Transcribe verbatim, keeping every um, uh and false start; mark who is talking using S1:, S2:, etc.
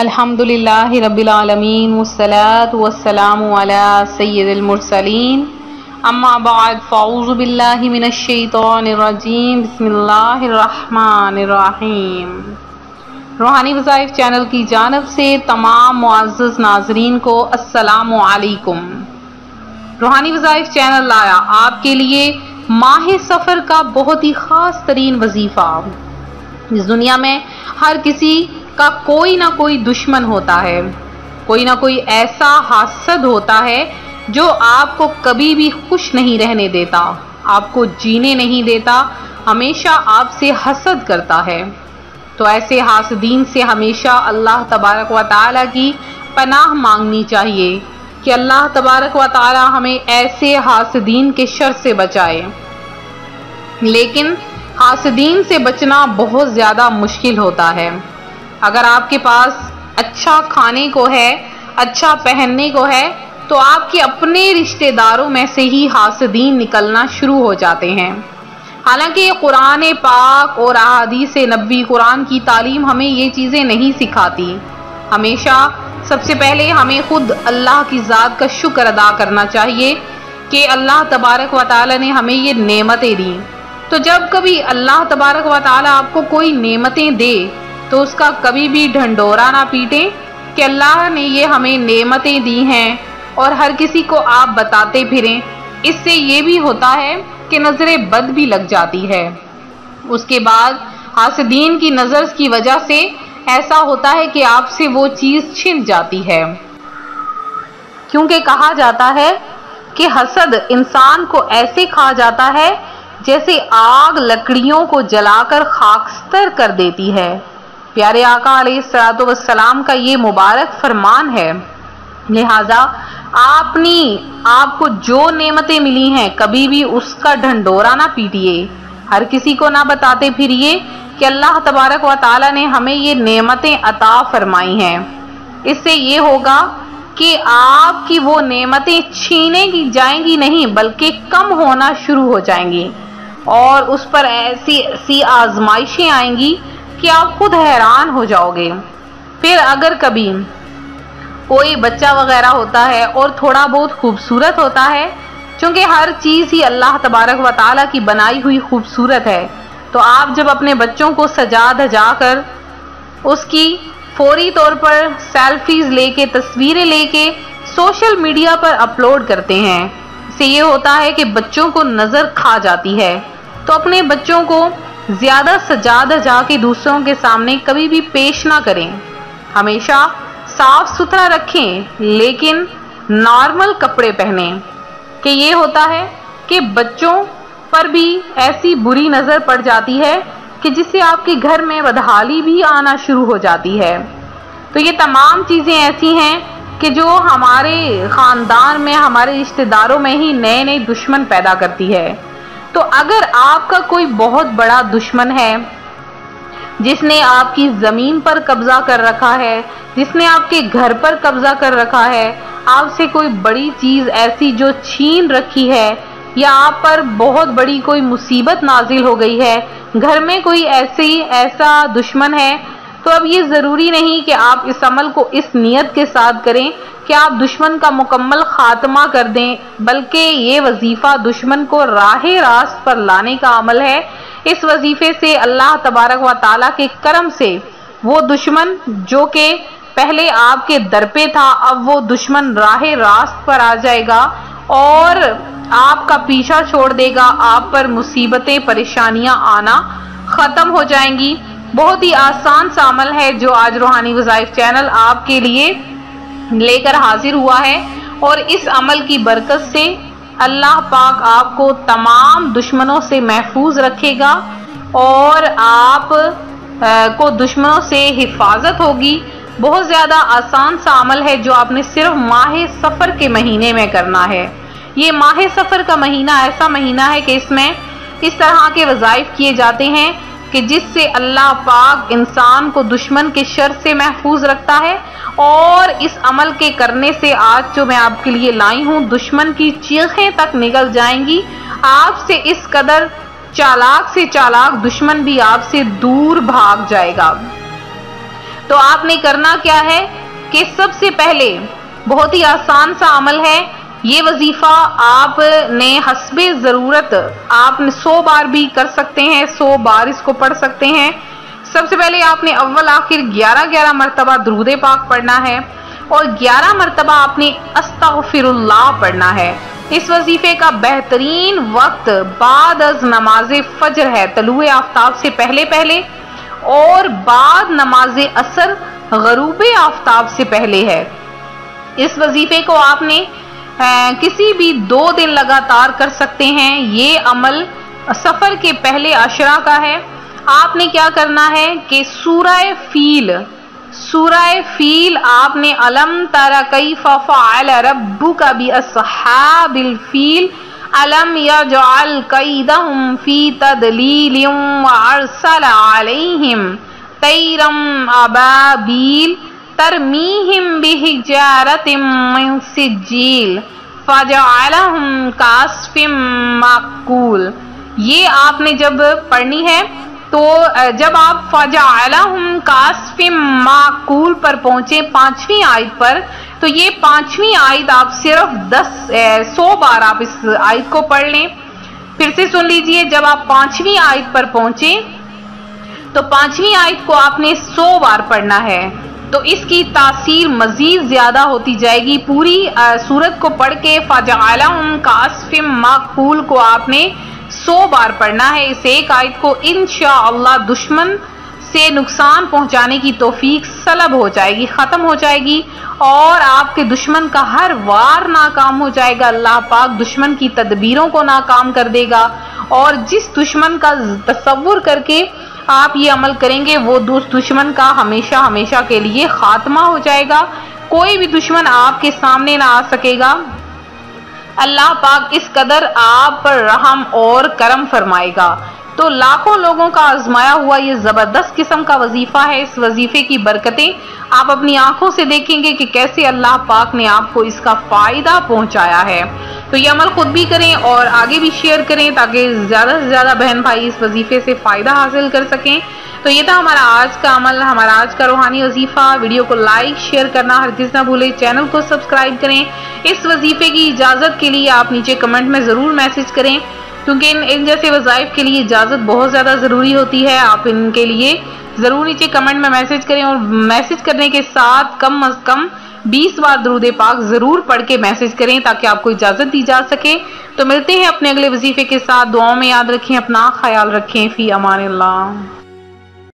S1: الحمدللہ رب العالمین والصلاة والسلام علی سید المرسلین اما بعد فاعوذ باللہ من الشیطان الرجیم بسم اللہ الرحمن الرحیم۔ روحانی وظائف چینل کی جانب سے تمام معزز ناظرین کو السلام علیکم۔ روحانی وظائف چینل لایا آپ کے لیے ماہ سفر کا بہت ہی خاص ترین وظیفہ۔ اس دنیا میں ہر کسی کا کوئی نہ کوئی دشمن ہوتا ہے، کوئی نہ کوئی ایسا حاسد ہوتا ہے جو آپ کو کبھی بھی خوش نہیں رہنے دیتا، آپ کو جینے نہیں دیتا، ہمیشہ آپ سے حسد کرتا ہے۔ تو ایسے حاسدین سے ہمیشہ اللہ تبارک و تعالیٰ کی پناہ مانگنی چاہیے کہ اللہ تبارک و تعالیٰ ہمیں ایسے حاسدین کے شر سے بچائے۔ لیکن حاسدین سے بچنا بہت زیادہ مشکل ہوتا ہے۔ اگر آپ کے پاس اچھا کھانے کو ہے، اچھا پہننے کو ہے، تو آپ کے اپنے رشتہ داروں میں سے ہی حاسدین نکلنا شروع ہو جاتے ہیں۔ حالانکہ قرآن پاک اور احادیث نبوی قرآن کی تعلیم ہمیں یہ چیزیں نہیں سکھاتی۔ ہمیشہ سب سے پہلے ہمیں خود اللہ کی ذات کا شکر ادا کرنا چاہیے کہ اللہ تبارک و تعالیٰ نے ہمیں یہ نعمتیں دیں۔ تو جب کبھی اللہ تبارک و تعالیٰ آپ کو کوئی نعمتیں دے تو اس کا کبھی بھی ڈھنڈورا نہ پیٹیں کہ اللہ نے یہ ہمیں نعمتیں دی ہیں اور ہر کسی کو آپ بتاتے پھریں۔ اس سے یہ بھی ہوتا ہے کہ نظر بد بھی لگ جاتی ہے۔ اس کے بعد حاسدین کی نظر کی وجہ سے ایسا ہوتا ہے کہ آپ سے وہ چیز چھن جاتی ہے، کیونکہ کہا جاتا ہے کہ حسد انسان کو ایسے کھا جاتا ہے جیسے آگ لکڑیوں کو جلا کر خاکستر کر دیتی ہے۔ پیارے آقا علیہ الصلوۃ والسلام کا یہ مبارک فرمان ہے، لہذا آپ نے آپ کو جو نعمتیں ملی ہیں کبھی بھی اس کا ڈھنڈورا نہ پیٹیے، ہر کسی کو نہ بتاتے پھریے کہ اللہ تبارک و تعالیٰ نے ہمیں یہ نعمتیں عطا فرمائی ہیں۔ اس سے یہ ہوگا کہ آپ کی وہ نعمتیں چھینے کی جائیں گی نہیں بلکہ کم ہونا شروع ہو جائیں گی، اور اس پر ایسی ایسی آزمائشیں آئیں گی کہ آپ خود حیران ہو جاؤ گے۔ پھر اگر کبھی کوئی بچہ وغیرہ ہوتا ہے اور تھوڑا بہت خوبصورت ہوتا ہے، چونکہ ہر چیز ہی اللہ تبارک و تعالیٰ کی بنائی ہوئی خوبصورت ہے، تو آپ جب اپنے بچوں کو سجا دھجا کر اس کی فوری طور پر سیلفیز لے کے، تصویریں لے کے سوشل میڈیا پر اپلوڈ کرتے ہیں، اس سے یہ ہوتا ہے کہ بچوں کو نظر کھا جاتی ہے۔ تو اپنے بچوں کو زیادہ سجا دھجا کے دوسروں کے سامنے کبھی بھی پیش نہ کریں، ہمیشہ صاف ستھرا رکھیں لیکن نارمل کپڑے پہنیں، کہ یہ ہوتا ہے کہ بچوں پر بھی ایسی بری نظر پڑ جاتی ہے کہ جس سے آپ کے گھر میں بدحالی بھی آنا شروع ہو جاتی ہے۔ تو یہ تمام چیزیں ایسی ہیں کہ جو ہمارے خاندان میں، ہمارے رشتہ داروں میں ہی نئے نئے دشمن پیدا کرتی ہے۔ تو اگر آپ کا کوئی بہت بڑا دشمن ہے جس نے آپ کی زمین پر قبضہ کر رکھا ہے، جس نے آپ کے گھر پر قبضہ کر رکھا ہے، آپ سے کوئی بڑی چیز ایسی جو چھین رکھی ہے، یا آپ پر بہت بڑی کوئی مصیبت نازل ہو گئی ہے، گھر میں کوئی ایسی ایسا دشمن ہے، تو اب یہ ضروری نہیں کہ آپ اس عمل کو اس نیت کے ساتھ کریں کہ آپ دشمن کا مکمل خاتمہ کر دیں، بلکہ یہ وظیفہ دشمن کو راہ راست پر لانے کا عمل ہے۔ اس وظیفے سے اللہ تبارک و تعالیٰ کے کرم سے وہ دشمن جو کہ پہلے آپ کے در پہ تھا، اب وہ دشمن راہ راست پر آ جائے گا اور آپ کا پیچھا چھوڑ دے گا، آپ پر مصیبتیں پریشانیاں آنا ختم ہو جائیں گی۔ بہت ہی آسان سا عمل ہے جو آج روحانی وظائف چینل آپ کے لیے لے کر حاضر ہوا ہے، اور اس عمل کی برکت سے اللہ پاک آپ کو تمام دشمنوں سے محفوظ رکھے گا اور آپ کو دشمنوں سے حفاظت ہوگی۔ بہت زیادہ آسان سا عمل ہے جو آپ نے صرف ماہ سفر کے مہینے میں کرنا ہے۔ یہ ماہ سفر کا مہینہ ایسا مہینہ ہے کہ اس میں اس طرح کے وظائف کیے جاتے ہیں کہ جس سے اللہ پاک انسان کو دشمن کے شر سے محفوظ رکھتا ہے، اور اس عمل کے کرنے سے آج جو میں آپ کے لیے لائی ہوں، دشمن کی چیخیں تک نکل جائیں گی۔ آپ سے اس قدر چالاک سے چالاک دشمن بھی آپ سے دور بھاگ جائے گا۔ تو آپ نے کرنا کیا ہے کہ سب سے پہلے بہت ہی آسان سا عمل ہے، یہ وظیفہ آپ نے حسب ضرورت آپ نے سو بار بھی کر سکتے ہیں، سو بار اس کو پڑھ سکتے ہیں۔ سب سے پہلے آپ نے اول آخر گیارہ گیارہ مرتبہ درود پاک پڑھنا ہے اور گیارہ مرتبہ آپ نے استغفر اللہ پڑھنا ہے۔ اس وظیفے کا بہترین وقت بعد از نماز فجر ہے، طلوع آفتاب سے پہلے پہلے، اور بعد نماز عصر غروب آفتاب سے پہلے ہے۔ اس وظیفے کو آپ نے کسی بھی دو دن لگاتار کر سکتے ہیں۔ یہ عمل سفر کے پہلے عشرہ کا ہے۔ آپ نے کیا کرنا ہے کہ سورہ فیل سورہ فیل آپ نے الم تر کیف فعل ربک باصحاب الفیل الم یجعل کیدہم فی تضلیل وارسل علیہم طیرا ابابیل ترمیہم بحجارۃ من سجیل فجعلہم کعصف مأکول۔ یہ آپ نے جب پڑھنی ہے تو جب آپ فجعلہم کعصف مأکول پر پہنچے پانچویں آیت پر، تو یہ پانچویں آیت آپ صرف دس سو بار آپ اس آیت کو پڑھ لیں۔ پھر سے سن لیجئے، جب آپ پانچویں آیت پر پہنچے تو پانچویں آیت کو آپ نے سو بار پڑھنا ہے، تو اس کی تاثیر مزید زیادہ ہوتی جائے گی۔ پوری سورت کو پڑھ کے فجعلہم کعصف مأکول کو آپ نے سو بار پڑھنا ہے۔ اس ایک آیت کو انشاءاللہ دشمن سے نقصان پہنچانے کی توفیق سلب ہو جائے گی، ختم ہو جائے گی، اور آپ کے دشمن کا ہر وار ناکام ہو جائے گا۔ اللہ پاک دشمن کی تدبیروں کو ناکام کر دے گا، اور جس دشمن کا تصور کر کے آپ یہ عمل کریں گے وہ دشمن کا ہمیشہ ہمیشہ کے لیے خاتمہ ہو جائے گا۔ کوئی بھی دشمن آپ کے سامنے نہ آ سکے گا۔ اللہ پاک اس قدر آپ پر رحم اور کرم فرمائے گا۔ تو لاکھوں لوگوں کا آزمایا ہوا یہ زبردست قسم کا وظیفہ ہے۔ اس وظیفے کی برکتیں آپ اپنی آنکھوں سے دیکھیں گے کہ کیسے اللہ پاک نے آپ کو اس کا فائدہ پہنچایا ہے۔ تو یہ عمل خود بھی کریں اور آگے بھی شیئر کریں تاکہ زیادہ سے زیادہ بہن بھائی اس وظیفے سے فائدہ حاصل کر سکیں۔ تو یہ تھا ہمارا آج کا عمل، ہمارا آج کا روحانی وظیفہ۔ ویڈیو کو لائک شیئر کرنا ہرگز نہ بھولیں، چینل کو سبسکرائب کریں۔ اس وظیفے کی اجازت کے لیے آپ نیچے کمنٹ میں ضرور میسج کریں، کیونکہ ان ان جیسے وظائف کے لیے اجازت بہت زیادہ ضروری ہوتی ہے۔ آپ ان کے لیے ضرور نیچے کمنٹ میں میسج کریں، اور میسج کرنے کے ساتھ کم از کم بیس بار درود پاک ضرور پڑھ کے میسج کریں تاکہ آپ کو اجازت دی جا سکے۔ تو ملتے ہیں اپنے اگلے وظیفے کے ساتھ، دعاؤں میں یاد رکھیں، اپنا خیال رکھیں، فی امان اللہ۔